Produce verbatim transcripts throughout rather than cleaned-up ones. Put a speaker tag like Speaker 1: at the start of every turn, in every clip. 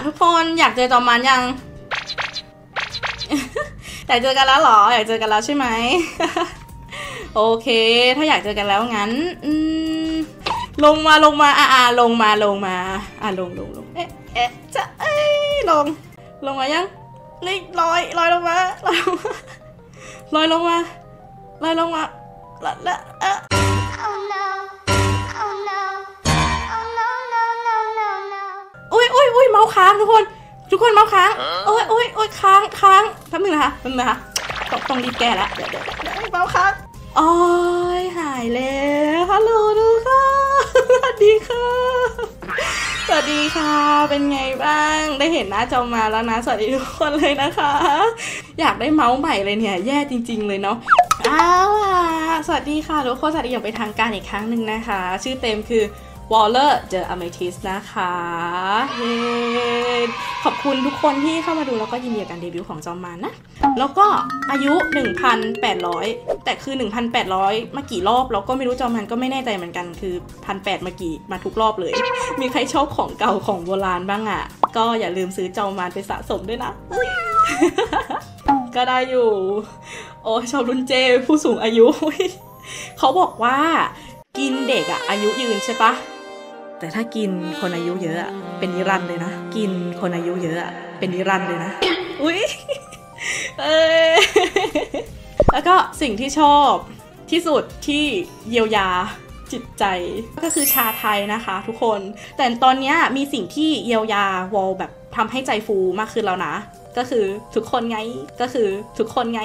Speaker 1: ทุกคนอยากเจอจอมมันยัง อยากเจอกันแล้วหรออยากเจอกันแล้วใช่ไหม โอเคถ้าอยากเจอกันแล้วงั้นอืมลงมาลงมาอ่าอ่าลงมาลงมาอ่าลงลงลงเอ๊ะเอ๊ะจะเอ้ยลงลงมายังนี่ลอยลอยลงมาลอยลงมาลอยลงมาลอยลงมาละละเอ๊ะอุ้ยอุ้ยอุ้ยเมาส์ค้างทุกคนทุกคนเมาส์ค้างโอ้ยโอ้ยโอ้ยค้างค้างแป๊บนึงนะคะแป๊บนึงนะคะต้องต้องรีบแก้แล้วเดี๋ยวเดี๋ยวเมาส์ค้างโอ้ยหายแล้วฮัลโหลดูค่ะสวัสดีค่ะสวัสดีค่ะเป็นไงบ้างได้เห็นหน้าจอมาแล้วนะสวัสดีทุกคนเลยนะคะอยากได้เมาส์ใหม่เลยเนี่ยแย่จริงๆเลยเนาะอ้าวสวัสดีค่ะทุกคนสวัสดีอย่างเป็นทางการอีกครั้งหนึ่งนะคะชื่อเต็มคือWaller the Amethyst นะคะเย้ขอบคุณทุกคนที่เข้ามาดูแล้วก็ยินดีกับการเดบิวต์ของจอมมารนะแล้วก็อายุ หนึ่งพันแปดร้อย แต่คือ หนึ่งพันแปดร้อย มากี่รอบแล้วก็ไม่รู้จอมมารก็ไม่แน่ใจเหมือนกันคือ หนึ่งพันแปดร้อย มากี่มาทุกรอบเลยมีใครชอบของเก่าของโบราณบ้างอ่ะก็อย่าลืมซื้อจอมมารไปสะสมด้วยนะ ก็ได้อยู่โอ้ชอบรุ่นเจผู้สูงอายุ เขาบอกว่ากินเด็กอะอายุยืนใช่ปะแต่ถ้ากินคนอายุเยอะอะเป็นนิรันดร์เลยนะกินคนอายุเยอะอะเป็นนิรันดร์เลยนะอุ๊ยเออแล้วก็สิ่งที่ชอบที่สุดที่เยียวยาจิตใจก็คือชาไทยนะคะทุกคนแต่ตอนนี้มีสิ่งที่เยียวยาวอลแบบทำให้ใจฟูมากขึ้นแล้วนะก็คือทุกคนไงก็คือทุกคนไง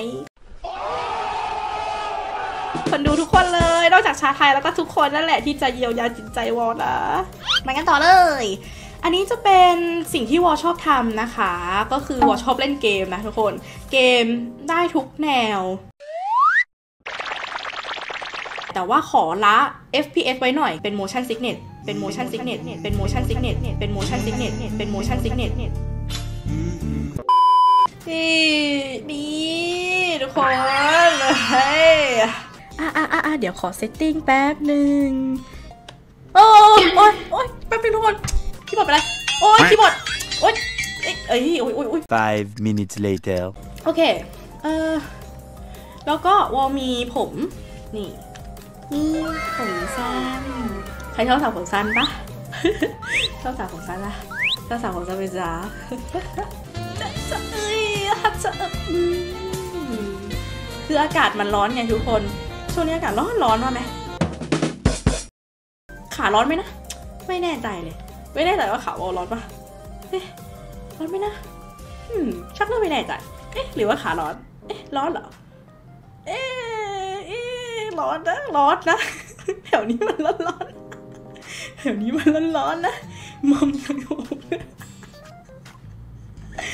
Speaker 1: คนดูทุกคนเลยนอกจากชาไทยแล้วก็ทุกคนนั่นแหละที่จะเยียวยาจิตใจวอลนะมากันต่อเลยอันนี้จะเป็นสิ่งที่วอลชอบทำนะคะก็คือวอลชอบเล่นเกมนะทุกคนเกมได้ทุกแนวแต่ว่าขอละ เอฟ พี เอส ไว้หน่อยเป็น motion sickness เป็น motion sickness เป็น motion sickness เป็น motion sickness เป็น motion sickness นี่ดีทุกคนเลยอ่ะอ่ะอ่ะเดี๋ยวขอเซตติ้งแป๊บหนึ่งโอ้ยโอ้ยโอ้ยแป๊บนึงทุกคนคีย์บอร์ดไปเลยโอ้ยคีย์บอร์ดโอ้ยเอ้ยเอ้ยโอ้ยโอ้ยโอ้ย
Speaker 2: five minutes later
Speaker 1: โอเคเออแล้วก็วอลมีผมนี่นี่ผมสั้นใครชอบสาวผมสั้นปะ ชอบสาวผมสั้นล่ะชอบสาวผมสั้นไปจ้าจะจะเอ้ยจะคืออากาศมันร้อนไงทุกคนช่วงนี้อากาศร้อนร้อนมาไหมขาร้อนไหมนะไม่แน่ใจเลยไม่แน่ใจว่าขาวร้อนปะเอ๊ะร้อนไหมนะอืมชักเริ่มไม่แน่ใจเอ๊ะหรือว่าขาร้อนเอ๊ะร้อนเหรอเอ๊ะเอ๊ะร้อนนะร้อนนะแถวนี้มันร้อนร้อนแถวนี้มันร้อนร้อนนะมัมสงบ